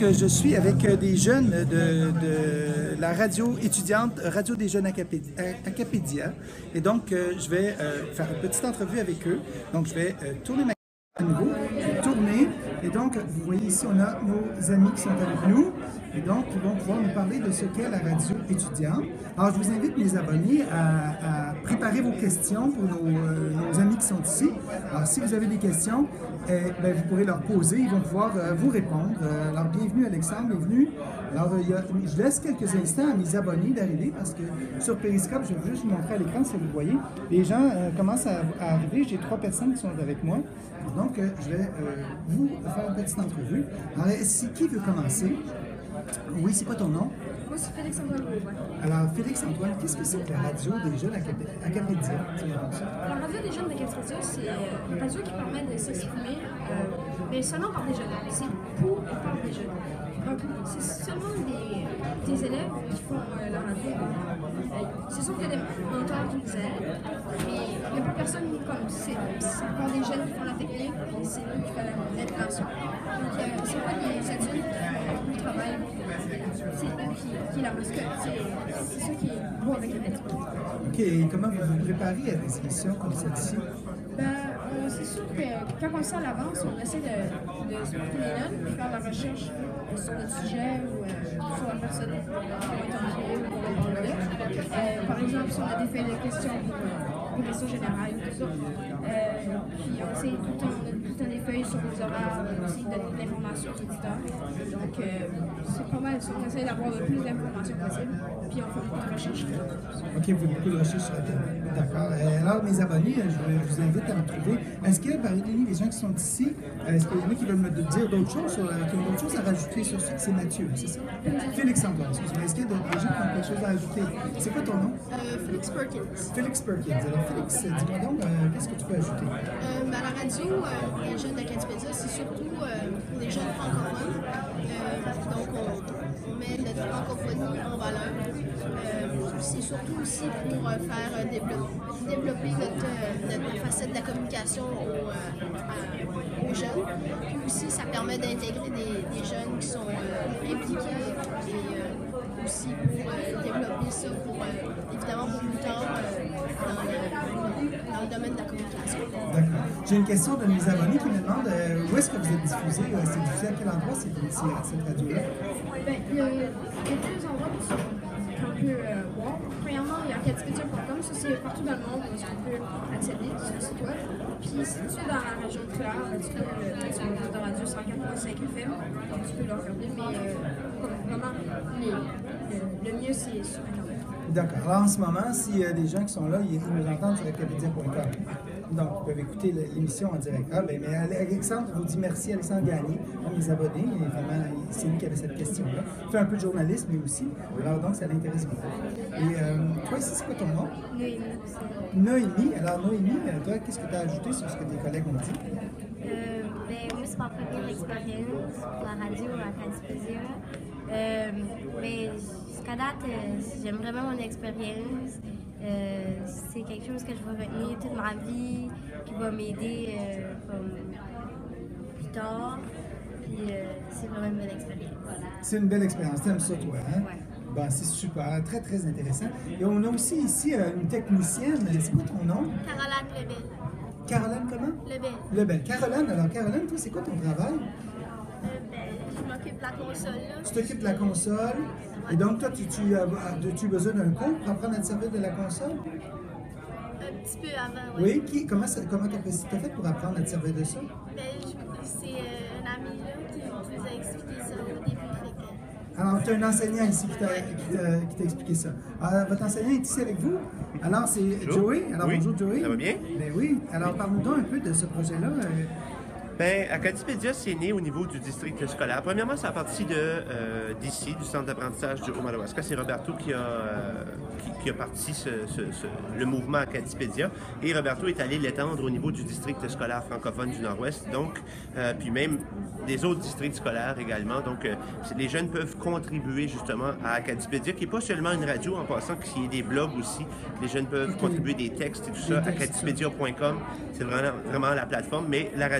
Donc, je suis avec des jeunes de la radio étudiante, Radio des jeunes Acapédia. Et donc, je vais faire une petite entrevue avec eux. Donc, je vais tourner ma à nouveau. Je vais tourner. Et donc, vous voyez ici, on a nos amis qui sont avec nous. Et donc, ils vont pouvoir nous parler de ce qu'est la radio étudiante. Alors, je vous invite, mes abonnés, à préparer vos questions pour nos amis qui sont ici. Alors, si vous avez des questions, ben, vous pourrez leur poser. Ils vont pouvoir vous répondre. Alors, bienvenue, Alexandre, bienvenue. Alors, je laisse quelques instants à mes abonnés d'arriver parce que sur Periscope, je vais juste vous montrer à l'écran si vous voyez. Les gens commencent à arriver. J'ai 3 personnes qui sont avec moi. Donc, je vais vous faire une petite entrevue. Alors, qui veut commencer? Oui, c'est quoi ton nom? Moi, c'est Félix-Antoine. Alors, Félix-Antoine, qu'est-ce que c'est que la radio des jeunes Acapédia? La radio des jeunes d'Acapédia, c'est une radio qui permet de s'exprimer, mais seulement par des jeunes. C'est pour et par des jeunes. Donc, c'est seulement des élèves qui font la radio. C'est sûr qu'il y a des mentors qui nous aident, mais il n'y a pas personne comme c'est encore des jeunes qui font la technique, et c'est nous qui faisons l'intégration. Donc, c'est pas des adultes qui travaillent. C'est eux qui la mascotte. C'est ça qui est beau avec la méthode. OK. Et comment vous vous préparez à des émissions comme celle-ci? C'est sûr que quand on le sait à l'avance, on essaie de se porter les notes et faire la recherche sur le sujet ou sur la personne qui va être interviewée ou pour le par exemple, si on a des feuilles de questions pour des questions générales ou tout ça. Puis on essaie tout le temps des feuilles sur nos horaires, on essaie de donner de l'information aux auditeurs. Donc c'est pas mal, on essaie d'avoir le plus d'informations possible, puis on fait beaucoup de recherches. OK, vous faites beaucoup de recherches sur Internet. D'accord. Alors, mes abonnés, je vous invite à me trouver. Est-ce que, parmi les gens qui sont ici, est-ce qu'il y en a qui veulent me dire d'autres choses, qui ont d'autres choses à rajouter sur ce que c'est Mathieu, c'est ça? Félix-Antoine, excusez-moi. Est-ce qu'il y a d'autres gens qui ont quelque chose à ajouter? C'est quoi ton nom? Félix Perkins. Félix Perkins. Alors, Félix, dis-moi donc, qu'est-ce que tu peux ajouter? À la radio, les jeunes d'Acapédia, c'est surtout pour les jeunes francophones. Donc, on met notre francophonie en valeur. C'est surtout aussi pour faire développer notre facette de la communication aux jeunes. Puis aussi, ça permet d'intégrer des jeunes qui sont impliqués et aussi pour développer ça pour, évidemment, pour plus tard dans le domaine de la communication. D'accord. J'ai une question de mes abonnés qui me demandent où est-ce que vous êtes diffusé? C'est diffusé à quel endroit cette radio-là? Il y a deux endroits qu'on peut voir. Premièrement, il y a acapédia.com, ça c'est partout dans le monde où on peut accéder sur le site web. Puis si tu es dans la région de Claire, tu peux sur le poste de radio 104.5 FM, tu peux le regarder, mais vraiment, le mieux c'est sur Internet. D'accord. Alors en ce moment, s'il y a des gens qui sont là, ils nous entendent sur acapédia.com. Donc, ils peuvent écouter l'émission en direct. Ah, ben, mais Alexandre vous dit merci, Alexandre Gagné, à mes abonnés. Et vraiment, c'est lui qui avait cette question-là. Il fait un peu de journalisme, lui aussi. Alors, donc, ça l'intéresse beaucoup. Et toi, ici, c'est quoi ton nom? Noémie. Noémie. Alors, Noémie, toi, qu'est-ce que tu as ajouté sur ce que tes collègues ont dit? Moi, c'est ma première expérience pour la radio à Acapédia. Mais jusqu'à date, j'aime vraiment mon expérience. C'est quelque chose que je vais retenir toute ma vie, qui va m'aider plus tard. Puis c'est vraiment une belle expérience. C'est une belle expérience. T'aimes ça, toi, hein? Ouais. Ben, c'est super, très, très intéressant. Et on a aussi ici une technicienne. C'est quoi ton nom? Caroline Lebel. Caroline, comment? Lebel. Lebel. Caroline, alors Caroline, toi, c'est quoi ton travail? Je m'occupe de la console. Là. Tu t'occupes de la console. Et donc, toi, tu as besoin d'un cours pour apprendre à te servir de la console? Un petit peu avant, oui. Oui. Comment tu as fait pour apprendre à te servir de ça? C'est un ami là, qui nous a expliqué ça au début. Alors, tu as un enseignant ici qui t'a expliqué ça. Alors, votre enseignant est ici avec vous? Alors, c'est Joey. Alors, oui. Bonjour, Joey. Ça va bien? Ben oui. Alors, parle-nous donc un peu de ce projet-là. Bien, Acapédia, c'est né au niveau du district scolaire. Premièrement, c'est à partir d'ici, du centre d'apprentissage du Haut-Madawaska. C'est Roberto qui a parti le mouvement Acapédia. Et Roberto est allé l'étendre au niveau du district scolaire francophone du Nord-Ouest, donc, puis même des autres districts scolaires également. Donc, les jeunes peuvent contribuer justement à Acapédia, qui n'est pas seulement une radio, en passant qu'il y ait des blogs aussi. Les jeunes peuvent contribuer des textes et tout ça. Acapédia.com, c'est vraiment la plateforme. Mais la radio, c'est un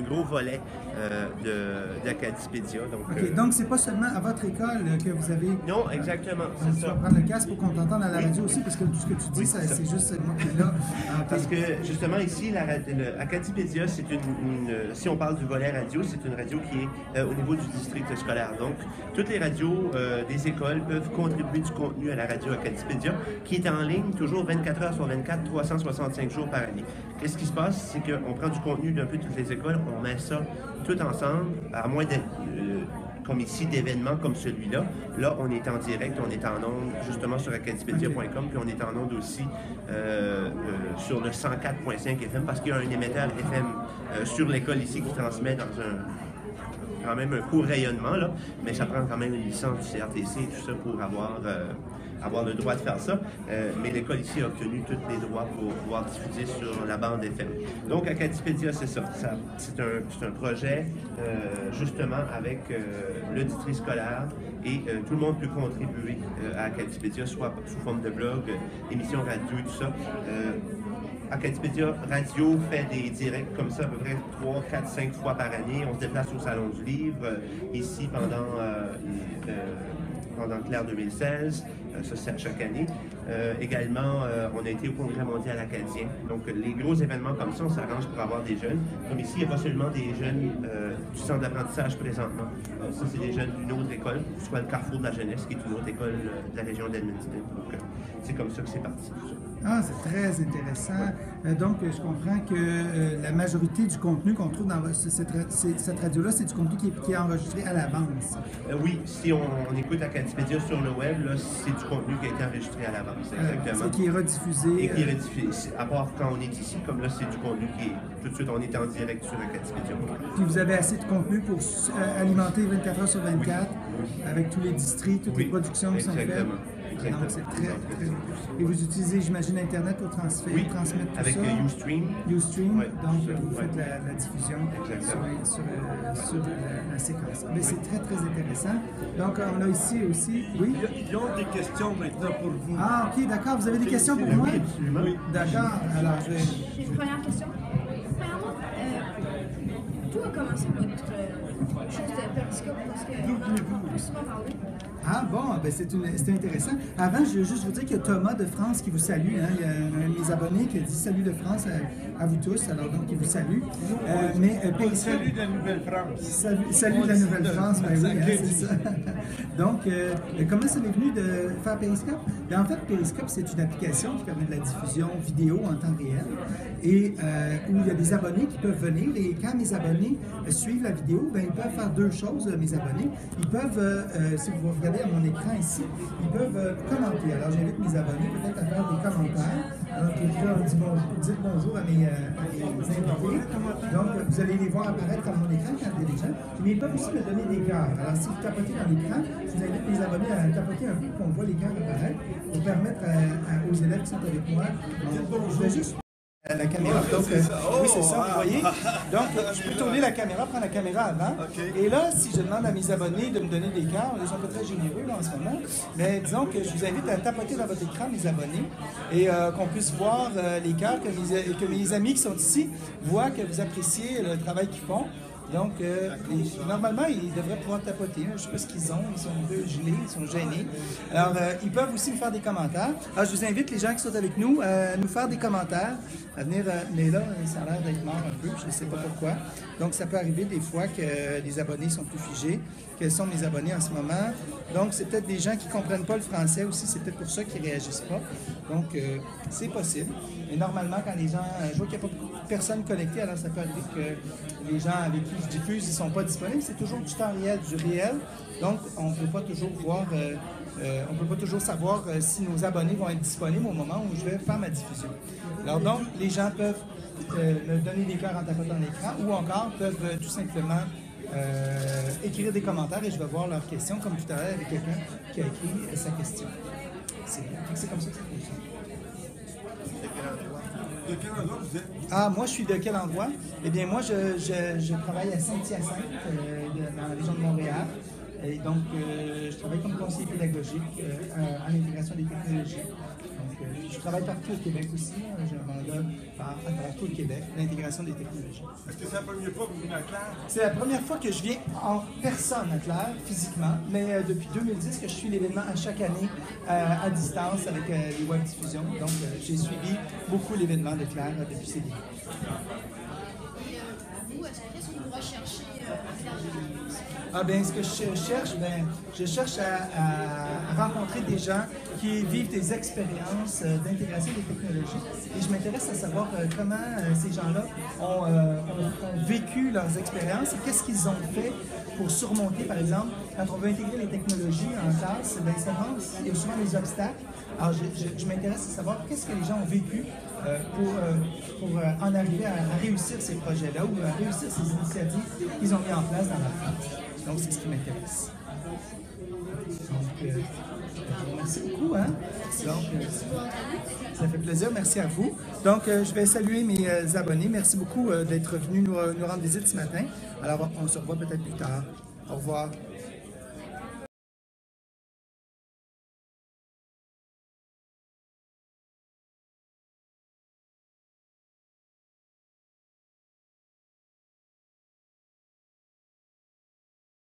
gros volet d'Acadipédia. Donc, c'est pas seulement à votre école que vous avez... Non, exactement, Donc, c'est tu ça. vas prendre le casque pour qu'on t'entende à la radio aussi, parce que tout ce que tu dis, c'est juste moi qui est là. Parce que, justement, ici, Acadipédia, c'est si on parle du volet radio, c'est une radio qui est au niveau du district scolaire. Donc, toutes les radios des écoles peuvent contribuer du contenu à la radio Acadipédia, qui est en ligne toujours 24 heures sur 24, 365 jours par année. Qu'est-ce qui se passe? C'est qu'on prend du contenu d'un peu de toutes les écoles, on met ça tout ensemble, à moins d'être... comme ici, d'événements comme celui-là. Là, on est en direct, on est en ondes justement sur acadipedia.com, puis on est en ondes aussi sur le 104.5 FM, parce qu'il y a un émetteur FM sur l'école ici qui transmet dans quand même un court rayonnement, là, mais ça prend quand même une licence du CRTC et tout ça pour avoir le droit de faire ça. Mais l'école ici a obtenu tous les droits pour pouvoir diffuser sur la bande FM. Donc, Acadipédia, c'est ça. C'est un projet, justement, avec le district scolaire et tout le monde peut contribuer à Acadipédia, soit sous forme de blog, émissions radio et tout ça. Acadipédia Radio fait des directs comme ça à peu près 3, 4, 5 fois par année. On se déplace au Salon du Livre, ici pendant Claire 2016, ça c'est à chaque année. Également, on a été au Congrès mondial acadien. Donc les gros événements comme ça, on s'arrange pour avoir des jeunes. Comme ici, il n'y a pas seulement des jeunes du centre d'apprentissage présentement. Ça, c'est des jeunes d'une autre école, soit le Carrefour de la jeunesse, qui est une autre école de la région d'Edmundston. Donc c'est comme ça que c'est parti tout ça. Ah, c'est très intéressant. Donc, je comprends que la majorité du contenu qu'on trouve dans cette radio-là, c'est du contenu qui est enregistré à l'avance. Oui, si on écoute Acadipédia sur le web, là, c'est du contenu qui a été enregistré à l'avance, exactement. C'est qui est rediffusé. Et qui est rediffusé. À part quand on est ici, comme là, c'est du contenu qui est... Tout de suite, on est en direct sur Acadipédia. Puis vous avez assez de contenu pour alimenter 24 heures sur 24 avec tous les districts, toutes les productions qui sont faites. Donc, c'est très, très... Et vous utilisez, j'imagine, Internet pour transmettre tout avec ça? Avec Ustream. Ustream, donc vous faites la diffusion sur la séquence. Mais c'est très, très intéressant. Donc, on a ici aussi... Oui? Ils ont des questions maintenant pour vous. Ah, OK, d'accord. Vous avez des questions pour moi? Absolument. Oui. D'accord. Alors, je vais... J'ai une première question. Premièrement, d'où a commencé votre chose de Periscope? Parce que on peut souvent parler. Ah bon, ben c'est intéressant. Avant, je veux juste vous dire qu'il y a Thomas de France qui vous salue. Hein. Il y a un de mes abonnés qui a dit salut de France à vous tous. Alors donc, il vous salue. Salut de la Nouvelle-France. Salut de la Nouvelle-France, ben oui, hein, c'est ça. Donc, comment ça m'est venu de faire Periscope? Ben, en fait, Periscope, c'est une application qui permet de la diffusion vidéo en temps réel et où il y a des abonnés qui peuvent venir. Et quand mes abonnés suivent la vidéo, ben, ils peuvent faire deux choses, mes abonnés. Ils peuvent, si vous regardez à mon écran ici, ils peuvent commenter. Alors, j'invite mes abonnés peut-être à faire des commentaires. Alors, dites bonjour à mes invités. Donc, vous allez les voir apparaître à mon écran quand il y a des gens. Mais ils peuvent aussi me donner des cœurs. Alors, si vous tapotez dans l'écran, je vous invite mes abonnés à tapoter un peu pour qu'on voit les cœurs apparaître pour permettre aux élèves qui sont avec moi. Je vais juste... La caméra, donc, oui, c'est ça, vous voyez. Donc, je peux tourner la caméra, prendre la caméra avant. Et là, si je demande à mes abonnés de me donner des cœurs, ils sont pas très généreux là, en ce moment, mais disons que je vous invite à tapoter dans votre écran, mes abonnés, et qu'on puisse voir les cœurs, que mes amis qui sont ici voient que vous appréciez le travail qu'ils font. Donc, normalement, ils devraient pouvoir tapoter. Je ne sais pas ce qu'ils ont. Ils sont un peu gelés, ils sont gênés. Alors, ils peuvent aussi me faire des commentaires. Alors, je vous invite, les gens qui sont avec nous, à nous faire des commentaires, à venir... mais là, ça a l'air d'être mort un peu. Je ne sais pas pourquoi. Donc, ça peut arriver des fois que les abonnés sont plus figés. Quels sont mes abonnés en ce moment? Donc, c'est peut-être des gens qui ne comprennent pas le français aussi. C'est peut-être pour ça qu'ils ne réagissent pas. Donc, c'est possible. Et normalement, quand les gens... je vois qu'il n'y a pas beaucoup de personnes connectées, alors ça peut arriver que les gens avec qui je diffuse, ils ne sont pas disponibles. C'est toujours du temps réel, du réel. Donc, on ne peut pas toujours voir... on ne peut pas toujours savoir si nos abonnés vont être disponibles au moment où je vais faire ma diffusion. Alors donc, les gens peuvent me donner des cœurs en tapotant l'écran ou encore peuvent tout simplement écrire des commentaires et je vais voir leurs questions, comme tout à l'heure avec quelqu'un qui a écrit sa question. C'est comme ça que ça fonctionne. De quel endroit vous êtes? Ah, moi, je suis de quel endroit? Eh bien, moi, je travaille à Saint-Hyacinthe, dans la région de Montréal. Et donc, je travaille comme conseiller pédagogique en intégration des technologies. Donc, je travaille partout au Québec aussi. J'ai un mandat à travers tout le Québec, l'intégration des technologies. Est-ce que c'est la première fois que vous venez à Claire? C'est la première fois que je viens en personne à Claire, physiquement, mais depuis 2010 que je suis l'événement à chaque année à distance avec les web diffusions. Donc, j'ai suivi beaucoup l'événement de Claire depuis ses débuts. Et vous, qu'est-ce que vous recherchez à Claire? Ah ben, ce que je cherche, je cherche à rencontrer des gens qui vivent des expériences d'intégration des technologies. Et je m'intéresse à savoir comment ces gens-là ont vécu leurs expériences et qu'est-ce qu'ils ont fait pour surmonter, par exemple, quand on veut intégrer les technologies en classe, il y a souvent des obstacles. Alors, je m'intéresse à savoir qu'est-ce que les gens ont vécu pour en arriver à réussir ces projets-là ou à réussir ces initiatives qu'ils ont mis en place dans leur classe. Donc, c'est ce qui m'intéresse. Donc, merci beaucoup. Hein? Donc, ça fait plaisir. Merci à vous. Donc, je vais saluer mes abonnés. Merci beaucoup d'être venus nous rendre visite ce matin. Alors, on se revoit peut-être plus tard. Au revoir.